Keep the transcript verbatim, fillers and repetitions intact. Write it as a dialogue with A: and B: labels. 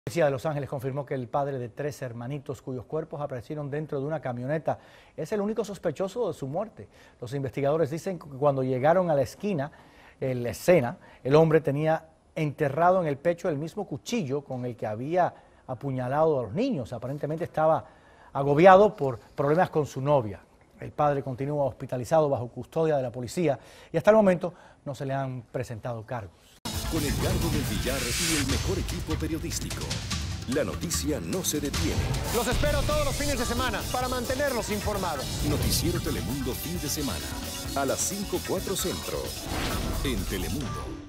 A: La policía de Los Ángeles confirmó que el padre de tres hermanitos cuyos cuerpos aparecieron dentro de una camioneta es el único sospechoso de su muerte. Los investigadores dicen que cuando llegaron a la esquina, en la escena, el hombre tenía enterrado en el pecho el mismo cuchillo con el que había apuñalado a los niños. Aparentemente estaba agobiado por problemas con su novia. El padre continúa hospitalizado bajo custodia de la policía y hasta el momento no se le han presentado cargos.
B: Con Edgardo del Villar y el mejor equipo periodístico, la noticia no se detiene.
C: Los espero todos los fines de semana para mantenerlos informados.
B: Noticiero Telemundo fin de semana, a las cinco cuatro centro, en Telemundo.